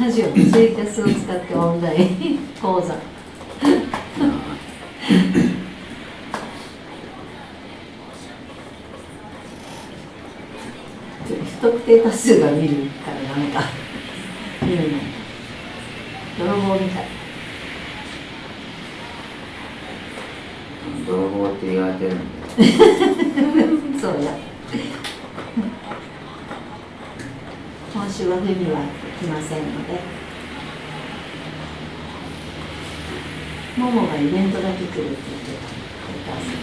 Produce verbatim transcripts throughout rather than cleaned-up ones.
ラジオのツイキャスを使ってオンライン講座。不特定多数が見るからダメか。見るの。泥棒みたい。 泥棒って言われてるんで。 そうや。今週は冬は来ませんので、ももがイベントだけ来るって言ってたお母さんです。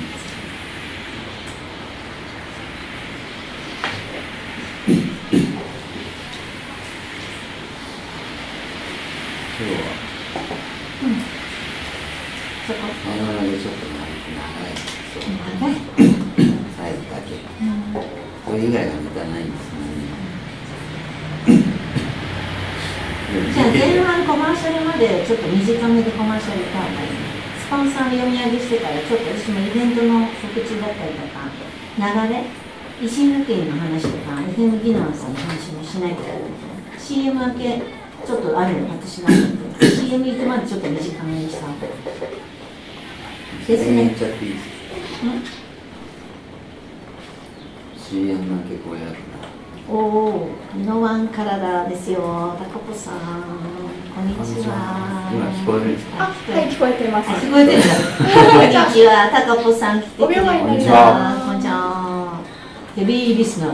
今日は、 うん、そこさよならでちょっと長いそう長いサイズだけ、 うん、 これ以外がネタないんですね。 じゃあ前半コマーシャルまでちょっと短めでコマーシャルかスポンサーの読み上げしてからちょっと私もイベントの告知だったりとか流れ維新の県の話とか エフエム ギノワさんの話もしないと シーエム 明けちょっとあるの私なんで シーエム 行くまでちょっと短めにしたですね。 言っちゃっていいですか？ シーエム 明けごひゃくおお、イノワン体ですよ。タカポさん、こんにちは。 今聞こえるんですか？ あ、はい、聞こえてます。 聞こえてる。こんにちは、タカポさん来てくれて。 お病院になります。 こんにちは。ヘビーリスナー。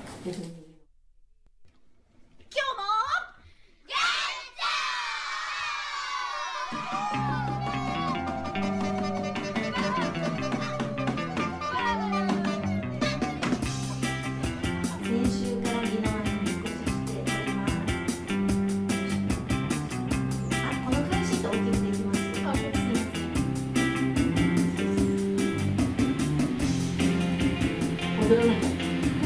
踊らなかった。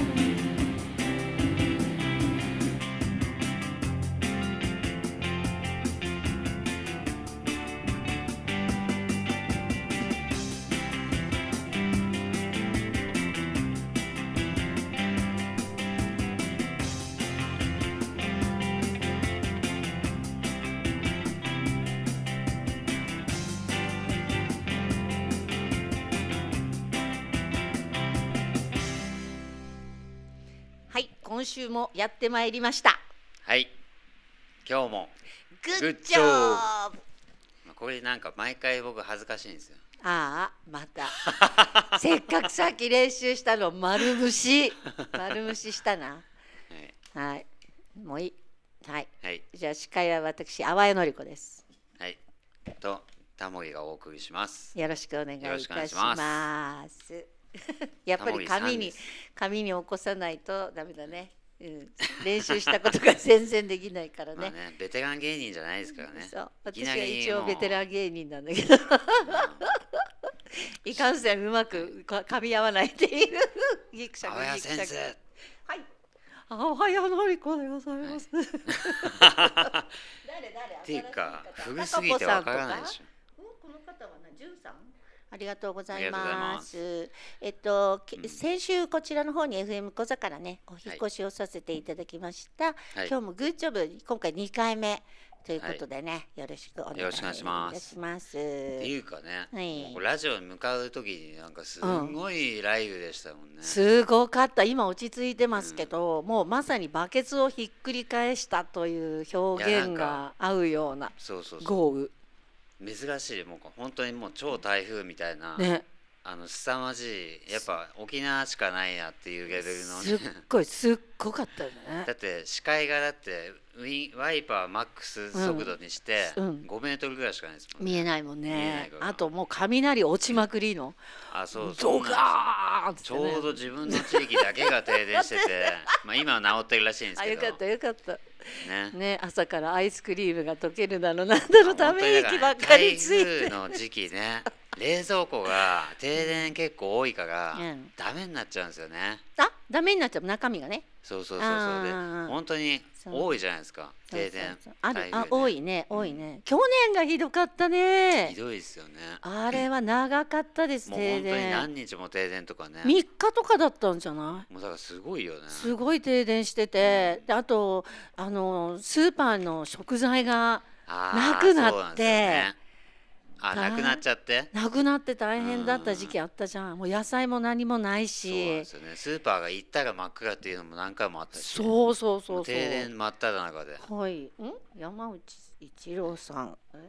今週もやってまいりました。 はい、今日もグッジョブ。 これなんか毎回僕恥ずかしいんですよ。 ああ、またせっかくさっき練習したの丸無視丸無視したな。はい、はい、もういい。はい、はい、じゃあ司会は私淡谷のり子です。 はいとタモリがお送りします。 よろしくお願いいたします。やっぱり紙に紙に起こさないとダメだね。うん、練習したことが全然できないからね。まあね、 ベテラン芸人じゃないですからね。そう、 私は一応ベテラン芸人なんだけど、いかんせんうまく噛み合わないっていうギクシャクギクシャク。はい、淡谷のり子でございます。誰誰？ っていうか古すぎてわからないでしょ。 この方はな、じゅうさん。ありがとうございます。えっと、うん、先週こちらの方に エフエム 小座からね、お引越しをさせていただきました。はい、今日もグッジョブ、今回にかいめということでね、はい、よろしくお願いいたします。っていうかね、はい、ラジオに向かう時になんかすごい雷雨でしたもんね。 うん、すごかった。今落ち着いてますけど、うん、もうまさにバケツをひっくり返したという表現が合うような豪雨。 珍しい、もう本当にもう超台風みたいな、 ね、 あの凄まじい、やっぱ沖縄しかないなっていうレベルのね、 すっごいすっごかったよね。 だって視界がだってウィワイパーマックス速度にしてごメートルぐらいしかないですもんね。 見えないもんね。あともう雷落ちまくりの、 あ、そうそう、 ドガーンってね、 ちょうど自分の地域だけが停電しててまあ今は治ってるらしいんですけど、 あ、よかったよかったね、 ね、朝からアイスクリームが溶けるだのなんだのため息ばっかりついて、 台風の時期ね冷蔵庫が停電結構多いから、うん、ダメになっちゃうんですよね。 あ、 ダメになっちゃう中身がね。 そうそうそうそうで本当に多いじゃないですか停電。 あるあ多いね多いね。去年がひどかったね。 ひどいですよね。 あれは長かったです停電。 もう本当に何日も停電とかね。 みっかとかだったんじゃない。 もうだからすごいよね。 すごい停電してて、であとあのスーパーの食材がなくなって。 あ、なくなっちゃってなくなって大変だった時期あったじゃん。もう野菜も何もないし。そうですよね。スーパーが行ったら真っ暗っていうのも何回もあったし、ね、 そうそうそうそう。 停電真っ只中で。 はい。ん山内一郎さん。え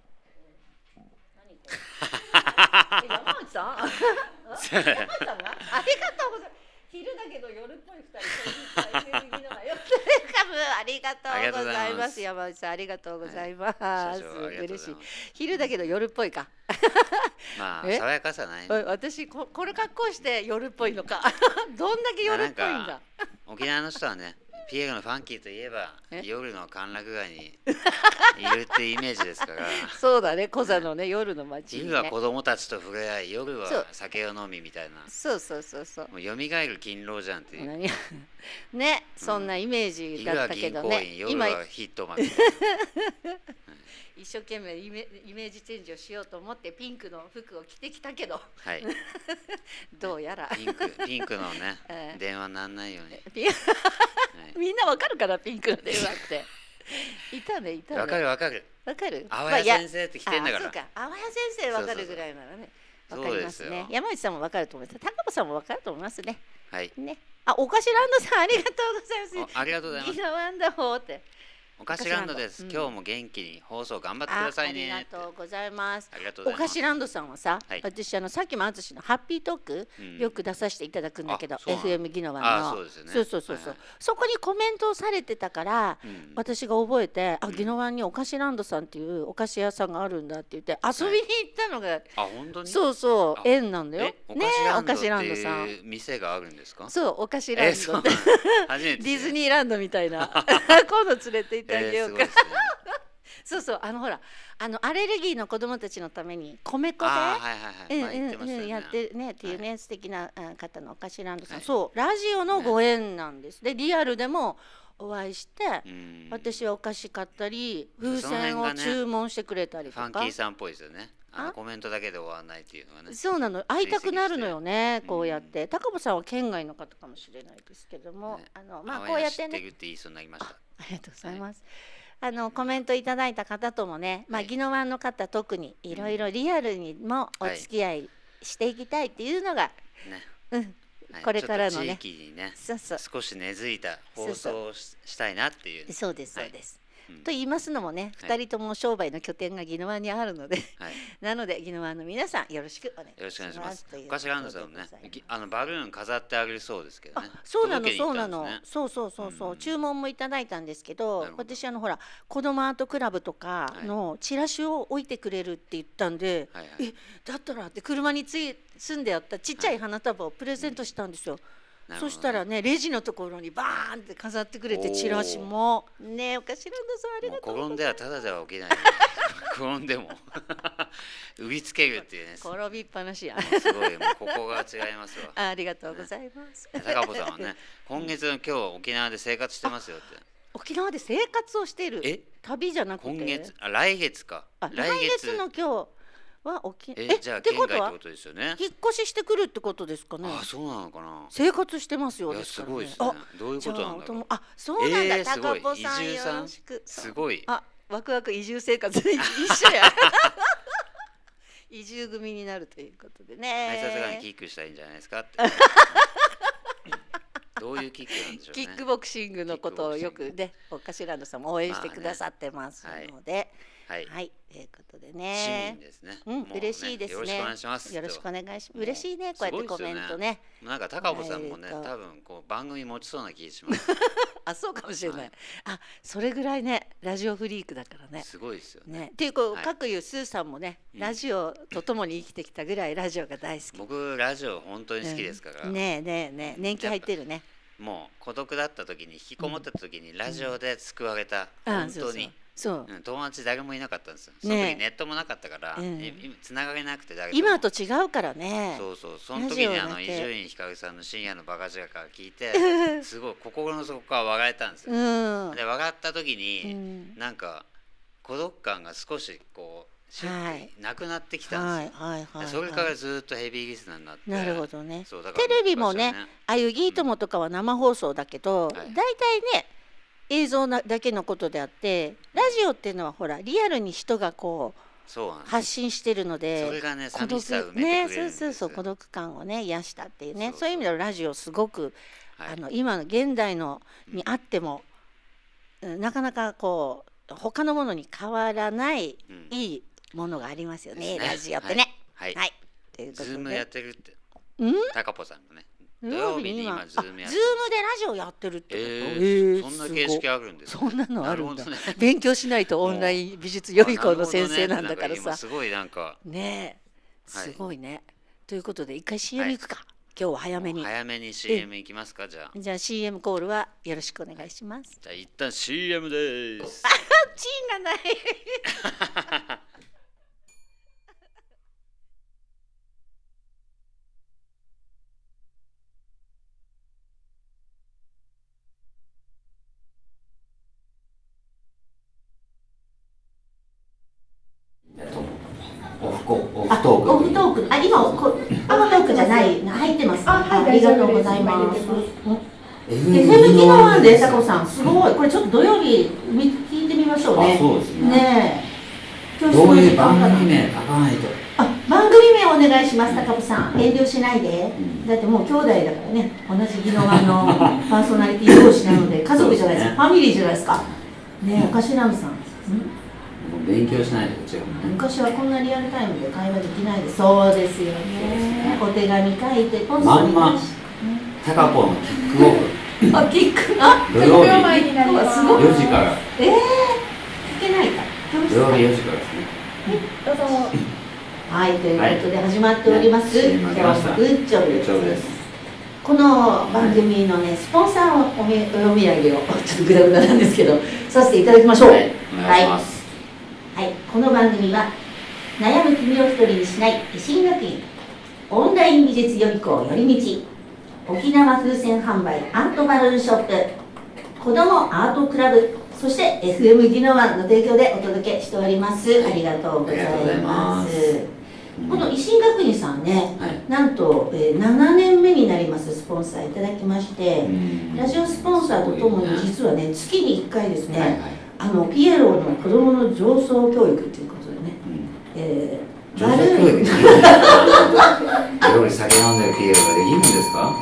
何これ山内さん山内さんがありがとうございます。昼だけど夜っぽい二人ありがとうございます。山内さんありがとうございます。はい、嬉しい。昼だけど夜っぽいか。 まあ爽やかさない。 私ここれ格好して夜っぽいのか。どんだけ夜っぽいんだ。 沖縄の人はね、ピエロのファンキーといえば夜の歓楽街にいるっていうイメージですから。 そうだね、コザのね夜の街にね。 昼は子供たちと触れ合い、夜は酒を飲みみたいな。 そうそうそうそう。 もう蘇る勤労じゃんっていう。 ね、そんなイメージだったけどね。 今はヒットマン。 一生懸命イメイメージチェンジをしようと思ってピンクの服を着てきたけど、 はい、 どうやらピンクピンクのね、えー、電話なんないように。 みんなわかるかなピンクの電話って。いたねいたね。 わかるわかる。 わかる。 あわや先生って来てんだから。 そうか。あわや先生わかるぐらいならね。わかりますね。山内さんもわかると思います。高子さんもわかると思いますね。 はい。 ね。あ、おかしランドさんありがとうございます。 ありがとうございます。 ギノワンダホーって。 おかしランドです、うん、今日も元気に放送頑張ってくださいね。 ありがとうございます。 ありがとうございます。 おかしランドさんはさ、はい、私あのさっきも淳のハッピートーク、うん、よく出させていただくんだけど、エフエム ギノワンの。 そうですよね。 そうそうそうそう、はいはい、そこにコメントをされてたから、うん、私が覚えて、あ、ギノワンにおかしランドさんっていうお菓子屋さんがあるんだって言って遊びに行ったのが、はい、 あ、本当に？ そうそう縁なんだよ。ね、 おかしランドさん。店があるんですか？ そう、おかしランドって。ディズニーランドみたいな。今度連れて行ってあげようか。そうそう、あのほらあのアレルギーの子どもたちのために米粉でやってねっていうね、はい、素敵な方のおかしランドさん、はい、そうラジオのご縁なんです、ね、でリアルでもお会いして、私はお菓子買ったり風船を注文してくれたりとか、 ね、ファンキーさんっぽいですよね。あのコメントだけで終わらないっていうのがね。 そうなの、会いたくなるのよね、こうやって。高保さんは県外の方かもしれないですけども、ね、あのまあこうやってね。 知ってるって言いそうになりました。ありがとうございます。はい、あのコメントいただいた方ともね、まあ宜野湾の方特にいろいろリアルにもお付き合いしていきたいっていうのが、ね、うん。これからのね、 地域にね、 そうそう少し根付いた放送をしたいなっていう。 そうですそうです。と言いますのもね、ふたりとも商売の拠点が宜野湾にあるので、なので宜野湾の皆さんよろしくお願いします。 おかしランドさんもね、あのバルーン飾ってあげるそうですけどね。 そうなのそうなの、そうそうそうそう、注文もいただいたんですけど、私あのほら子どもアートクラブとかのチラシを置いてくれるって言ったんで、えだったらって車につい住んであったちっちゃい花束をプレゼントしたんですよ。そしたらね、レジのところにバーンって飾ってくれて、チラシもね、おかしランドさんありがとうございます。 転んではただでは起きない。転んでも売りつけるっていうね。 転びっぱなしや。 すごい、もうここが違いますわ。 ありがとうございます。 高保さんはね、今月の今日沖縄で生活してますよって。 沖縄で生活をしている。え、旅じゃなくて。 今月、あ、来月か。 来月の今日。は沖えじゃあ県外ってことですよね。 引っ越ししてくるってことですかね。 あ、そうなのかな。 生活してますよ。 すごいですね。どういうことなんだろう。 あ、そうなんだ。高保さんよろしく。 すごい。 あ、ワクワク移住生活一緒や。移住組になるということでね。 さすがにキックしたいんじゃないですかって。どういうキックなんでしょうね。 キックボクシングのことをよくね、おかしランドさんも応援してくださってますので。はい、はい、ということでね。 市民ですね。 うん、嬉しいですね。よろしくお願いします。よろしくお願いします。嬉しいね、こうやってコメントね。 なんか高保さんもね、多分こう番組持ちそうな気がします。 あ、そうかもしれない。あ、それぐらいね、ラジオフリークだからね。 すごいですよね。 っていうこう各いうスーさんもね、ラジオとともに生きてきたぐらいラジオが大好き。 僕ラジオ本当に好きですから。 ねえねえねえ、年季入ってるね。 もう孤独だった時に引きこもった時にラジオで救われた、本当に。 そう友達誰もいなかったんですよ。その時ネットもなかったからつながれなくて、誰とも今と違うからね。 そうそう、その時にあの伊集院光さんの深夜のバカ力から聞いてすごい心の底から笑えたんですよ。で笑った時になんか孤独感が少しこうなくなってきたんですよ。それからずっとヘビーリスナーになって。 なるほどね。テレビもね、ああいういいともとかは生放送だけど、大体ね映像だけのことであって、ラジオっていうのはほらリアルに人がこう発信してるので、 それがね寂しさを埋めてくれるんですよ。 ね、そうそうそう、孤独感をね癒したっていうね、そういう意味ではラジオすごくあの今の現代のにあってもなかなかこう他のものに変わらないいいものがありますよね、ラジオってね。 はい。 ということで。 ズームやってるって。 うん？ タカポさんもね。土曜日に今ズームやってる。 ズームでラジオやってるってこと？ ええ、そんな形式あるんですね。 そんなのあるんだ。勉強しないとオンライン美術予備校の先生なんだからさ。 すごいなんか。 ねえ、すごいね。ということで一回 シーエム 行くか。今日は早めに。 早めに シーエム 行きますか、じゃあ。 じゃあ シーエム コールはよろしくお願いします。 じゃあ一旦 シーエム です。 あ、チンがない。 オフトーク。 オフトーク。あ、今オフトークじゃない。入ってます。あ、ありがとうございます。エフエム 機能なんで、タコさん、すごい。これちょっと土曜日聞いてみましょうね。 そうですね。 ねえ。どういう番組名書かないと。 あ、番組名お願いします、タコさん。遠慮しないで。だってもう兄弟だからね。同じ宜野湾のパーソナリティ同士なので、家族じゃないですか。ファミリーじゃないですか。ねえ、おかしなみさん。 勉強しないと違う、ね、 昔はこんなリアルタイムで会話できないで。そうですよね。お手紙書いてポストにまんまタカポのキックオフ。 あ、キックあ土曜日すごいよじから。 ええー、聞けないか。 土曜日よじからですね。 どうぞ。はい、ということで始まっております。 今日はグッジョブです。この番組のね、スポンサーをおみお読み上げをちょっとグダグダなんですけどさせていただきましょう。はい、 お願いします。 はい、この番組は悩む君を一人にしない維新学院オンライン美術予備校寄り道沖縄風船販売アートバルーンショップ子どもアートクラブそして エフエム 宜野湾の提供でお届けしております。ありがとうございます。この維新学院さんね、はい、なんと、えー、ななねんめになりますスポンサーいただきまして、ラジオスポンサーとともに実はね月にいっかいですね、はいはい、あのピエロの子どもの上層教育ということでね、うん、えー、バルーン料理酒飲んでるピエロができるんですか？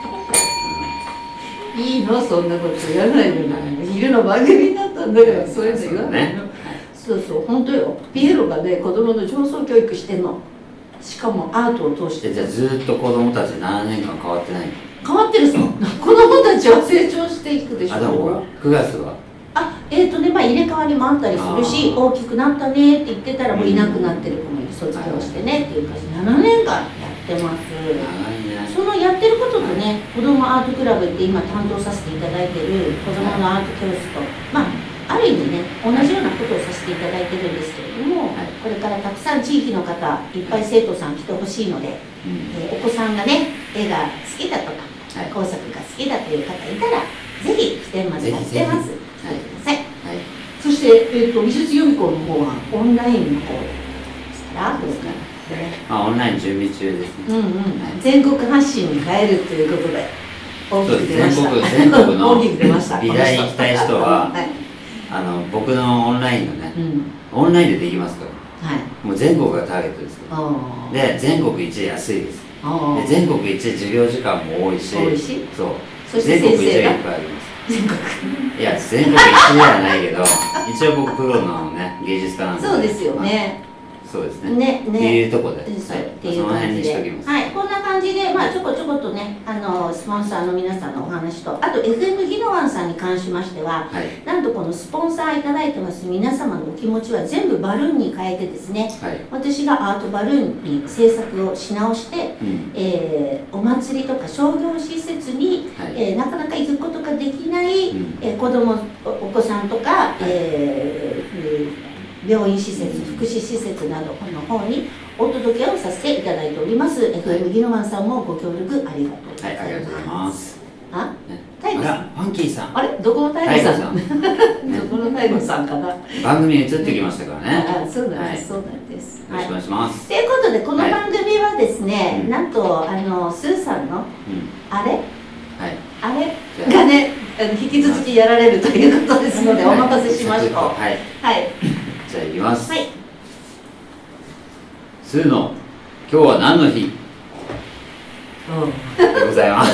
いいのそんなことやらないのに昼の番組だったんだからそういうの言わないの、ね、そうそう本当よ。ピエロがね子どもの上層教育してんの。しかもアートを通してじゃあずっと子どもたちななねんかん変わってない？ 変わってるさ子どもたちは成長していくでしょ。 あ、でもくがつはあ、えーとね、まあ入れ替わりもあったりするし大きくなったねって言ってたらもういなくなってる子もいる、卒業してねっていう感じななねんかんやってます。そのやってることとね子どもアートクラブって今担当させていただいてる子どものアート教室とまあある意味ね同じようなことをさせていただいてるんですけれども、はい、これからたくさん地域の方いっぱい生徒さん来てほしいので、うん、えー、お子さんがね絵が好きだとか、はい、工作が好きだという方いたらぜひ普天間でやってます。来てください。はい、そして、えー、と美術予備校の方はオンラインの方ですからどうですかね。 まあ、オンライン準備中ですね。うんうん、はい、 全国発信に変えるということで大きく出ました。 全国の大きく出ました。 美大行きたい人は、はい、あの僕のオンラインのね、うん、オンラインでできますから、はい、もう全国がターゲットですから。で全国一安いです。で全国一授業時間も多いし、 多いしそうそして先生が全国一がいっぱいあります。全国いや全国一ではないけど一応僕プロのね芸術家なんで。 そうですよね。 そうですね。 ねね。 っていうところで、はい、 っていう感じで、はい、こんな感じで、まあちょこちょことね、あのスポンサーの皆さんのお話と、あと エフエム 宜野湾さんに関しましては、はい、なんとこのスポンサーいただいてます皆様のお気持ちは全部バルーンに変えてですね、はい、私がアートバルーンに制作をし直して、うん、えー、お祭りとか商業施設に、はい、えー、なかなか行くことができない、うん、えー、子供お子さんとか、はい、えー病院施設、福祉施設などの方にお届けをさせていただいております。 エフエム ギノマンさんもご協力ありがとうございます。 はい、ありがとうございます。 あ、 タイガさん、ファンキーさん、 あれ、どこのタイガさん、どこのタイガさんかな。 番組に移ってきましたからね。 あ、そうなんです、そうなんです。 よろしくお願いします。 ということで、この番組はですね、なんとあのスーさんのあれ、あれがね、引き続きやられるということですので、お任せしましょう。はい。はい。 じゃあいきます。 はい。 スーの今日は何の日？でございます。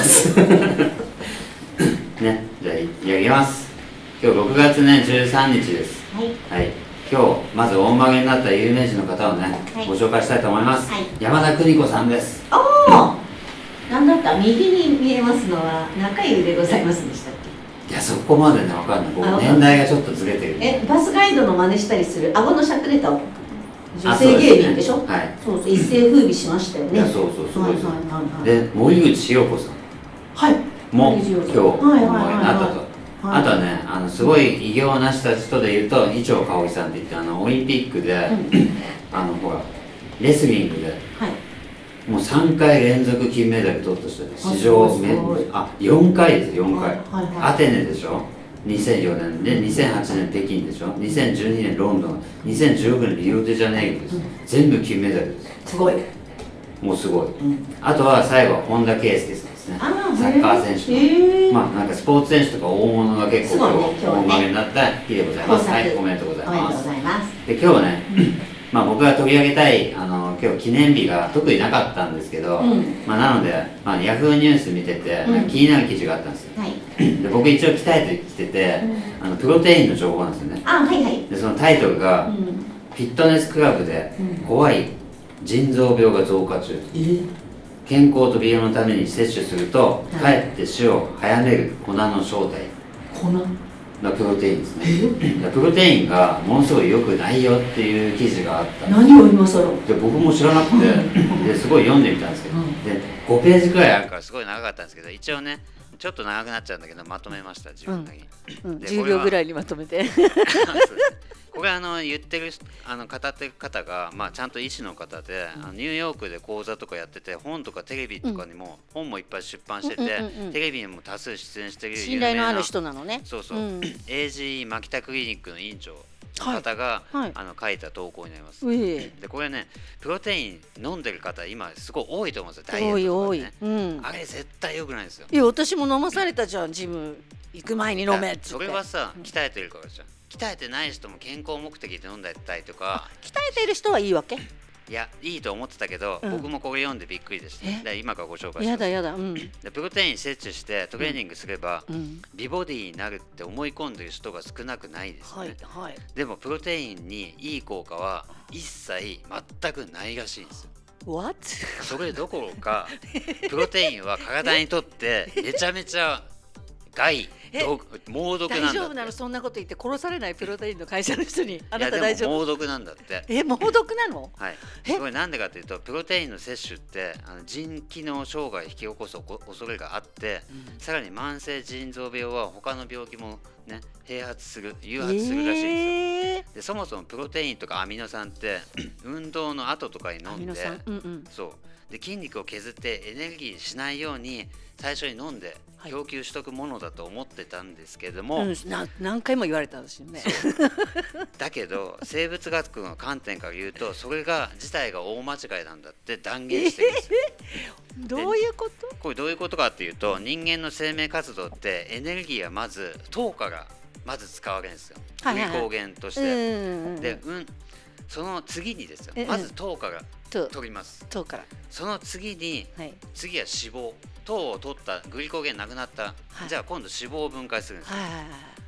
ね、じゃあやります。今日ろくがつねじゅうさんにちです。はい。はい。今日まず大曲げになった有名人の方をね、ご紹介したいと思います。山田邦子さんです。 おお。なんだった、右に見えますのは中湯でございますでしたっけ？ いや、そこまでね、わかんない。僕年代がちょっとずれてる。 え、バスガイドの真似したりする顎のしゃくれた女性芸人でしょ？はい。そうそう、一世風靡しましたよね。 いや、そうそう、すごいです。で、森口千代子さん。はい。も今日大曲げになったと。あとはね、あのすごい偉業を成した人でいうと、伊調香織さんって言って、あのオリンピックで、あのほらレスリングで。もうさんかい連続金メダル取った人で、史上あよんかいですよ、よんかい。アテネでしょ、にせんよねんで、にせんはちねん北京でしょ、にせんじゅうにねんロンドン、にせんじゅうろくねんリオデジャネイロです。全部金メダルです。 すごい。 もうすごい。あとは最後は本田圭佑さんですね。サッカー選手の、まあなんかスポーツ選手とか大物が結構大曲げになった日でございます。はい、おめでとうございます。で、今日はね、まあ僕が取り上げたい、あの今日記念日が特になかったんですけど、うん、まあなので、まあ、ヤフーニュース見てて、うん、気になる記事があったんですよ、はい、で僕一応鍛えてきてて、うん、あのプロテインの情報なんですよね。あ、はいはい、でそのタイトルが、うん、フィットネスクラブで怖い腎臓病が増加中、うん、健康と美容のために摂取すると、はい、かえって死を早める粉の正体、粉プロテインですね。プロテインがものすごい良くないよっていう記事があった。 何を今更？ で僕も知らなくて、ですごい読んでみたんですけど、うん、でごページくらいあるからすごい長かったんですけど、一応ねちょっと長くなっちゃうんだけどまとめました、自分だけ、 うんうん、じゅうびょうぐらいにまとめて。 これあの言ってるあの語ってる方が、まあ、ちゃんと医師の方で、うん、あのニューヨークで講座とかやってて、本とかテレビとかにも、うん、本もいっぱい出版してて、テレビにも多数出演してる信頼のある人なのね。 そうそう、うん、エージー 牧田クリニックの院長の方が、はいはい、あの書いた投稿になります。でこれね、プロテイン飲んでる方今すごい多いと思うんですよ、ダイエットとかね。多い多い、うん、あれ絶対良くないんですよ。 いや、私も飲まされたじゃん、ジム行く前に飲めって。 それはさ、鍛えてるからじゃん。鍛えてない人も健康目的で飲んでたりとか。 鍛えてる人はいいわけ？ いや、いいと思ってたけど、うん、僕もこれ読んでびっくりでした。で今からご紹介します。 やだやだ、うん、 でプロテイン摂取してトレーニングすれば、うん、美ボディになるって思い込んでる人が少なくないですよね、はいはい、でもプロテインにいい効果は一切全くないらしいんですよ。 What? それどころかプロテインは体にとってめちゃめちゃ害、猛毒なんだって。 大丈夫なの？そんなこと言って殺されない？プロテインの会社の人にあなた大丈夫？ 猛毒なんだって。 え、猛毒なの？ はい。すごい、なんでかというと、プロテインの摂取ってあの腎機能障害を引き起こす恐れがあって、うん、さらに慢性腎臓病は他の病気もね併発する誘発するらしいんですよ、えー、でそもそもプロテインとかアミノ酸って運動の後とかに飲んで、うんうん、そうで筋肉を削ってエネルギーにしないように最初に飲んで供給しとくものだと思ってたんですけども、 うん、な何回も言われたんですよね。 だけど生物学の観点から言うとそれが自体が大間違いなんだって断言してるんですよ。 えー、どういうこと？ これどういうことかっていうと、人間の生命活動ってエネルギーはまず糖からまず使われるんですよ、グリコーゲンとして。で、うん、その次にですよ、まず糖から取ります。 糖からその次に、はい、次は脂肪。糖を取ったグリコーゲンなくなった、はい、じゃあ今度脂肪を分解するんですよ、はい、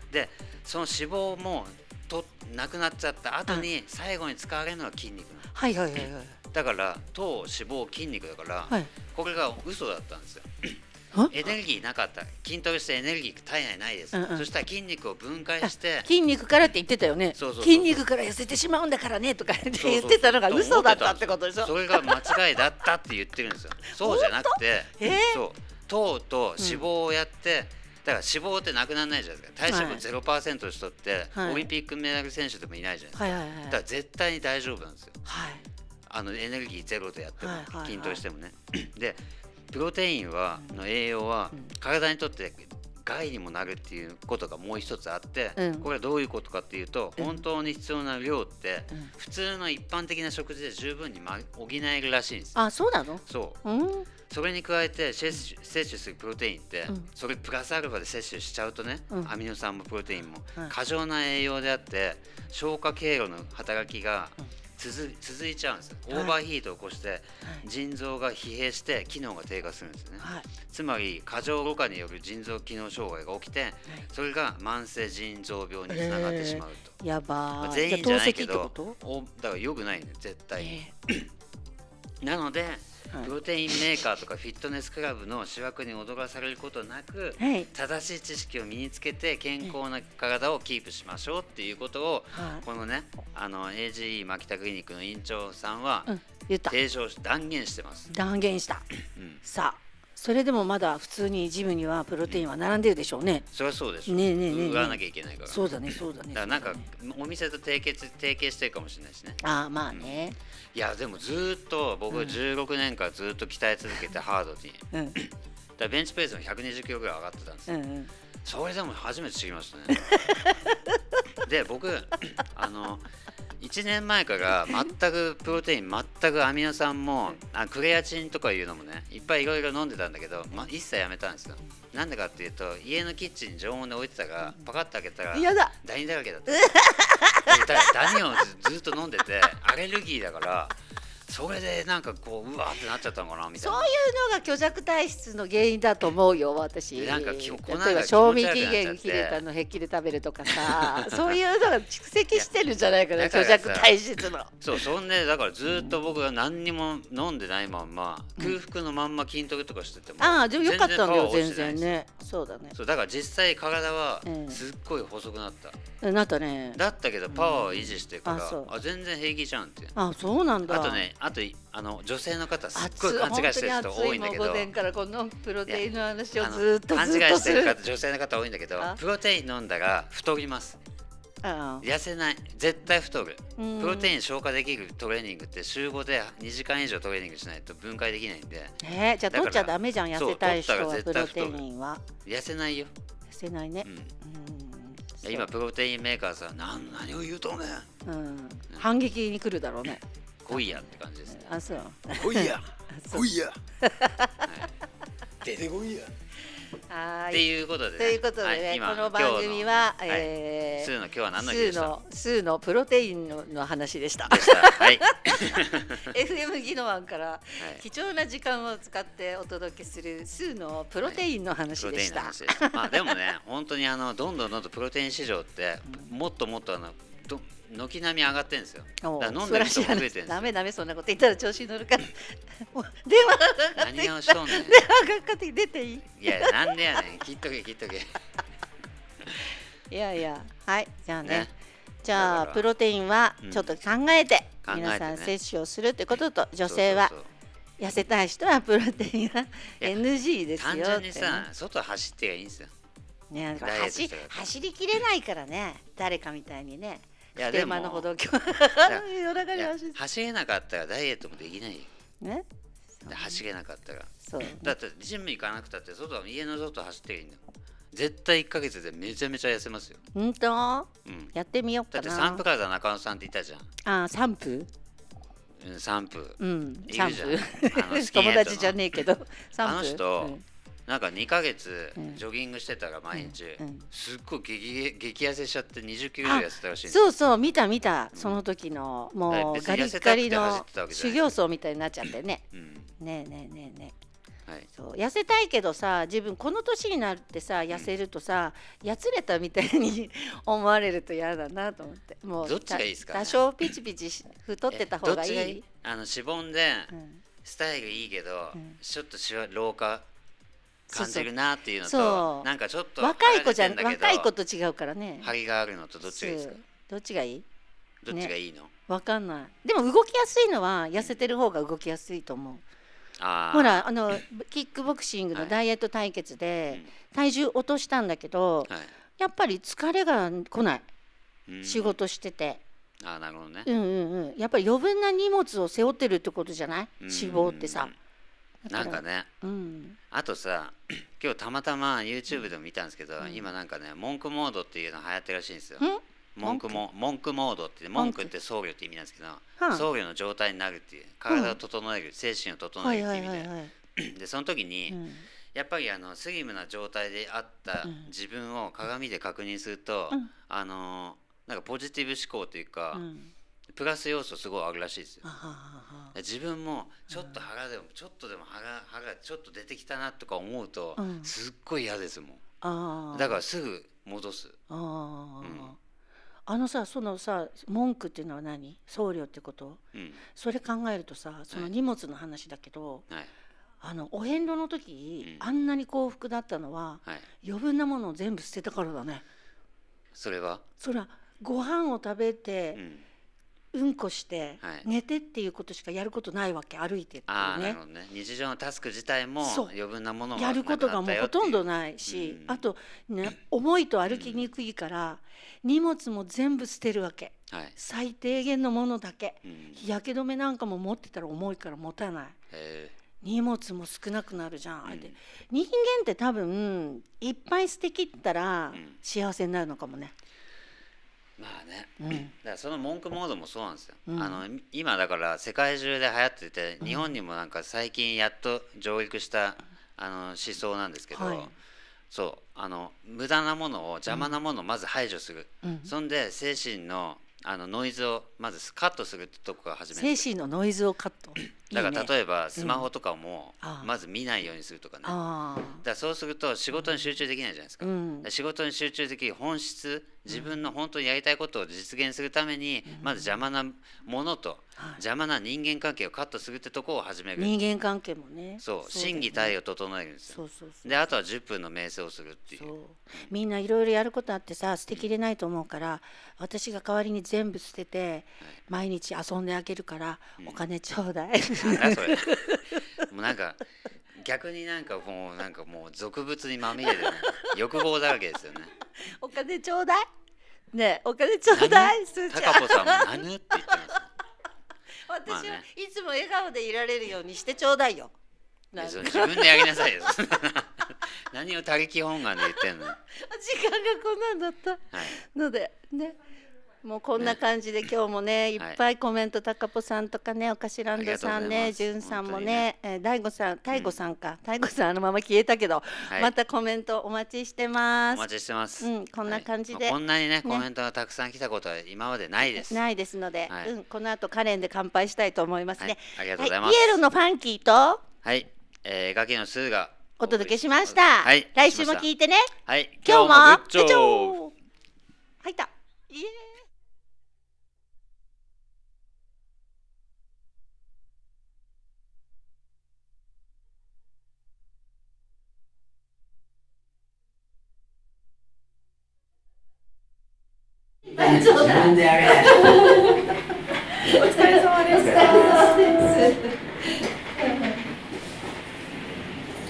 でその脂肪もとなくなっちゃった後に最後に使われるのは筋肉、 はいはいはいはい、 だから糖、脂肪、筋肉だから、はい、これが嘘だったんですよ。エネルギーなかった、筋トレしてエネルギー体内ないです、うんうん、そしたら筋肉を分解して筋肉からって言ってたよね。そうそうそうそう、筋肉から痩せてしまうんだからねとかって言ってたのが嘘だったってことでしょ。 それが間違いだったって言ってるんですよ。そうじゃなくて、えー、そう糖と脂肪をやって、 だから脂肪ってなくならないじゃないですか。体脂肪 ゼロパーセント の人ってオリンピックメダル選手でもいないじゃないですか。だから絶対に大丈夫なんですよ。あのエネルギーゼロでやっても筋トレしてもね。でプロテインはの栄養は体にとって害にもなるっていうことがもう一つあって、うん、これはどういうことかっていうと、うん、本当に必要な量って、うん、普通の一般的な食事で十分に、ま、補えるらしいんですよ。 あ、そうなの？ そう、うん、それに加えて摂取、摂取するプロテインって、うん、それプラスアルファで摂取しちゃうとね、うん、アミノ酸もプロテインも、うん、過剰な栄養であって消化経路の働きが、うん続, 続いちゃうんですよ。オーバーヒートを起こして、はい、腎臓が疲弊して機能が低下するんですね、はい、つまり過剰ろ過による腎臓機能障害が起きて、はい、それが慢性腎臓病につながってしまうと、 えー、やばー、 まあ、全員じゃないけどおだから良くないね絶対に、えー、なのでプロテインメーカーとかフィットネスクラブの思惑に踊らされることなく、はい、正しい知識を身につけて健康な体をキープしましょうっていうことを、はい、このねあの エージーイー 牧田クリニックの院長さんは、うん、言った提唱し断言してます。 断言した、うん、さあそれでもまだ普通にジムにはプロテインは並んでるでしょうね。 そりゃそうでしょ。 ねえねえねえ、 売らなきゃいけないから。 そうだねそうだね。 だからなんかお店と提携提携してるかもしれないしね。 ああまあね、 うん、いやでもずっと僕じゅうろくねんかんずっと鍛え続けてハードに、うん、だからベンチプレスもひゃくにじゅっキロぐらい上がってたんですよ、うんうん、それでも初めて知りましたねで僕あのいちねんまえから全くプロテイン全くアミノ酸もあクレアチンとかいうのもねいっぱいいろいろ飲んでたんだけど、まあ、一切やめたんですよ。なんでかっていうと家のキッチンに常温で置いてたからパカッと開けたらダニだらけだったダニをずっと飲んでてアレルギーだからそれでなんかこううわーってなっちゃったのかなみたいな。 そういうのが虚弱体質の原因だと思うよ私。 なんか例えば賞味期限切れたのへっきり食べるとかさそういうのが蓄積してるんじゃないかな虚弱体質の。 そうそんでだからずっと僕は何にも飲んでないまんま、うん、空腹のまんま筋トレとかしてても、 ああでもよかったんだよ全然ね。そうだね。 そうだから実際体はすっごい細くなった。 うん、なったね。 だったけどパワーを維持してるから、うん、あ, あ全然平気じゃんって。 あそうなんだ。 あとねあとあの女性の方すっごい勘違いしてる人多いんだけど、 午前からこのプロテインの話をずっと勘違いしてる方女性の方多いんだけどプロテイン飲んだら太ります。ああ痩せない絶対太る。プロテイン消化できるトレーニングって週ごでにじかん以上トレーニングしないと分解できないんで、 えー、じゃあ取っちゃダメじゃん痩せたい人はプロテインは痩せないよ。 痩せないね、うんうん、今プロテインメーカーさん何何を言うとね、 うん、反撃に来るだろうね来いやって感じですね。 あ、そう。 来いや、来いや。出てこいや。っていうことでね。 ということでね、この番組は、 えー、スーの今日は何の日でした？ スーのプロテインのの話でした。 はい。 エフエム ギノワンから貴重な時間を使ってお届けするスーのプロテインの話でした。 まあでもね、本当にあのどんどんどんどんプロテイン市場ってもっともっとあのど軒並み上がってるんですよ。だから飲んでる人も増えてるんですよ。 ダメダメそんなこと言ったら調子に乗るから。電話がかかってきた。 何をしとんねん。 電話がかかって出ていい？ いやなんでやねん。切っとけ切っとけ。 いやいやはいじゃあね。ねじゃあプロテインはちょっと考えて、うん、皆さん摂取をするってことと、女性は痩せたい人はプロテインは エヌジー ですよ。単純にさ外走ってがいいんですよ。 ねなんか走走りきれないからね誰かみたいにね。いやでもの歩道橋走れなかったらダイエットもできないよ。ね？走れなかったら。そう、ね。だってジム行かなくたって外家の外走っていいんだよ。絶対いっかげつでめちゃめちゃ痩せますよ。 本当？うん。やってみようかな。 だってサンプラザ中野さんっていたじゃん。 ああサンプ？ うんサンプ。 うん。サンプ。友達じゃねえけど。 あの人。なんかにかげつジョギングしてたら毎日、うんうん、すっごい 激, 激痩せしちゃってにじゅっキロぐらい痩せたらしいんですよ。 そうそう見た見たその時の、うん、もうガリッガリの修行僧みたいになっちゃってね、うん、ねえねえねえねえ、はい、そう痩せたいけどさ自分この年になってさ痩せるとさ、うん、やつれたみたいに思われると嫌だなと思ってもうどっちがいいですか、ね、 多少ピチピチ太ってた方がいい。 いいあのしぼんで、うん、スタイルいいけど、うん、ちょっとしわ老化感じるなっていうのとそうなんかちょっと若い子じゃ若い子と違うからね。 張りがあるのとどっちがいいですか？ どっちがいい？ どっちがいいの？ わかんない。でも動きやすいのは痩せてる方が動きやすいと思う。 ほらあのキックボクシングのダイエット対決で体重落としたんだけど、はい、やっぱり疲れが来ない、うん、仕事してて。 あ、なるほどね。 うんうんうん。やっぱり余分な荷物を背負ってるってことじゃない？脂肪ってさ。 なんかね、うん、あとさ、今日たまたま YouTube でも見たんですけど、うん、今なんかね文句モードっていうの流行ってるらしいんですよ。文句も文句モードって文句って僧侶って意味なんですけど、僧侶の状態になるっていう、体を整える、精神を整えるっていう意味で、でその時に、うん、やっぱりあのスリムな状態であった自分を鏡で確認すると、うん、あのなんかポジティブ思考というか、うん、プラス要素すごいあるらしいですよ。自分もちょっと腹でもちょっとでも腹腹ちょっと出てきたなとか思うと、うん、すっごい嫌ですもん。だからすぐ戻す。あ、 うん、あのさ、そのさ文句っていうのは何？僧侶ってこと、うん、それ考えるとさ、その荷物の話だけど、はい、あのお遍路の時、うん、あんなに幸福だったのは、はい、余分なものを全部捨てたからだね。 それはそれはご飯を食べて、うん、うんこして、はい、寝てっていうことしかやることないわけ、歩いてっていうね。 あ、なるほどね。日常のタスク自体も余分なものがやることがもうほとんどないし、うん、あと、ね、重いと歩きにくいから、うん、荷物も全部捨てるわけ、はい、最低限のものだけ、うん、日焼け止めなんかも持ってたら重いから持たない。へー、荷物も少なくなるじゃん、うん、で人間って多分いっぱい捨てきったら幸せになるのかもね。 まあね、うん、だからその文句モードもそうなんですよ、うん、あの今だから世界中で流行ってて、日本にもなんか最近やっと上陸したあの思想なんですけど、はい、そうあの無駄なものを邪魔なものをまず排除する、うん、そんで精神のあのノイズをまずカットするってとこから始める。 精神のノイズをカットだから例えばスマホとかもまず見ないようにするとかね、うん、だからそうすると仕事に集中できないじゃないですか、うん、仕事に集中できる本質、自分の本当にやりたいことを実現するために、うん、まず邪魔なものと、はい、邪魔な人間関係をカットするってとこを始める。 人間関係もね、 そう、心技体を整えるんですよ。そうそうそう。であとはじゅっぷんの瞑想をするっていう。そう、 みんないろいろやることあってさ、捨てきれないと思うから、私が代わりに全部捨てて、はい、毎日遊んであげるから、うん、お金ちょうだい。 なんだそれ。もうなんか逆になんかもうなんかもう俗物にまみれて、ね、欲望だらけですよね。 お金ちょうだい。ね、お金ちょうだい。 タカポさんも何って言ってます。 私は、ね、いつも笑顔でいられるようにしてちょうだいよ。 自分でやりなさいよ。何を他力本願で言ってんの。時間がこんなんだった、はい、のでね。もうこんな感じで今日もね、いっぱいコメント、たかぽさんとかね、おかしランドさんね、じゅんさんもね、大悟さん、大悟さんか、大悟さんあのまま消えたけど、またコメントお待ちしてます。 お待ちしてます。 うん、こんな感じで。 こんなにね、コメントがたくさん来たことは今までないです。 ないですので、うん、この後カレンで乾杯したいと思いますね。 ありがとうございます。 ピエロのファンキーと、 はい、ガキのスーがお届けしました。はい、来週も聞いてね。 はい、 今日もグッジョブ。入った。イエーイ。自分でやれ。お疲れ様です。